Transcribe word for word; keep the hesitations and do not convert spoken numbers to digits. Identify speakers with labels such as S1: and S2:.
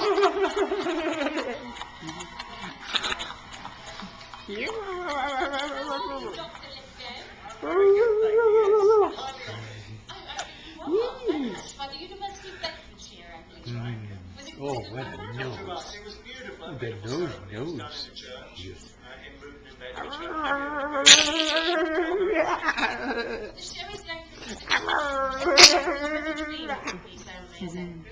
S1: Oh, what a nose. The nose knows. Yes.
S2: The show is going to be so amazing.